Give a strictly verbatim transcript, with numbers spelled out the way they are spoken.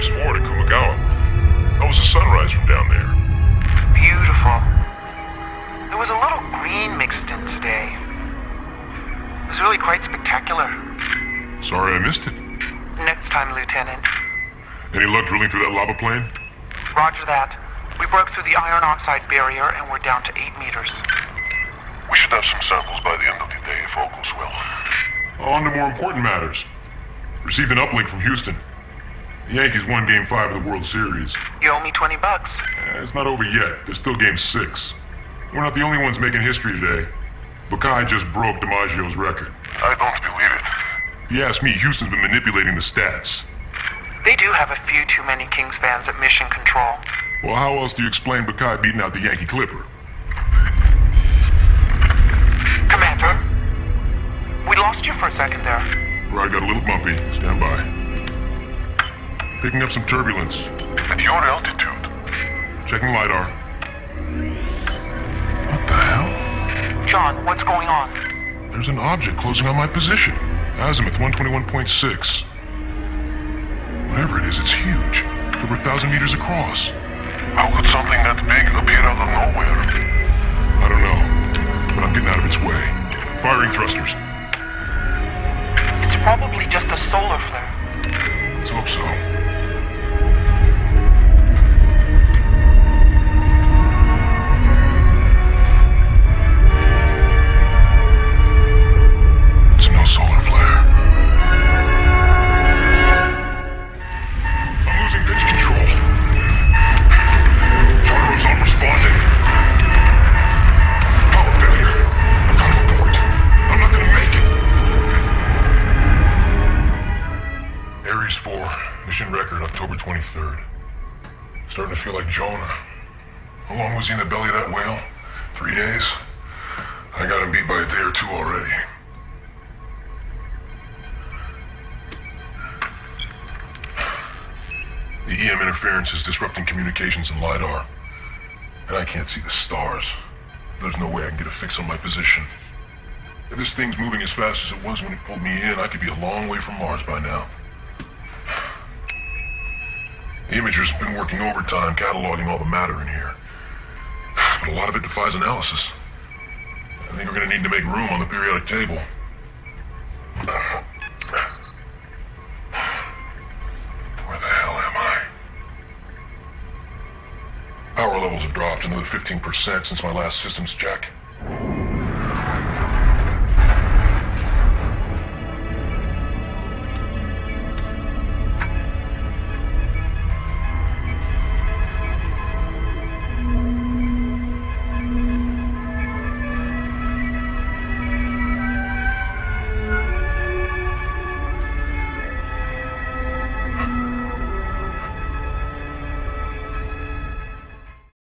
Phase four to Kumagawa. How was the sunrise from down there? Beautiful. There was a little green mixed in today. It was really quite spectacular. Sorry I missed it. Next time, Lieutenant. Any luck drilling through that lava plane? Roger that. We broke through the iron oxide barrier and we're down to eight meters. We should have some samples by the end of the day if all goes well. On to more important matters. Received an uplink from Houston. The Yankees won Game five of the World Series. You owe me twenty bucks. Eh, it's not over yet. There's still Game six. We're not the only ones making history today. Bukai just broke DiMaggio's record. I don't believe it. If you ask me, Houston's been manipulating the stats. They do have a few too many Kings fans at Mission Control. Well, how else do you explain Bukai beating out the Yankee Clipper? Commander, we lost you for a second there. Ride got a little bumpy. Stand by. Picking up some turbulence. At your altitude. Checking LiDAR. What the hell? John, what's going on? There's an object closing on my position. Azimuth one twenty-one point six. Whatever it is, it's huge. Over a thousand meters across. How could something that big appear out of nowhere? I don't know, but I'm getting out of its way. Firing thrusters. It's probably just a solar flare. Let's hope so. It's no solar flare. I'm losing pitch control. Gyro's not responding. Power failure. I've got to abort. I'm not gonna make it. Ares four, mission record, October twenty-third. Starting to feel like Jonah. How long was he in the belly of that whale? Three days? I got him beat by a day or two already. The E M interference is disrupting communications and LiDAR. And I can't see the stars. There's no way I can get a fix on my position. If this thing's moving as fast as it was when it pulled me in, I could be a long way from Mars by now. The imager's been working overtime, cataloging all the matter in here. But a lot of it defies analysis. I think we're gonna need to make room on the periodic table. Where the hell am I? Power levels have dropped another fifteen percent since my last systems check.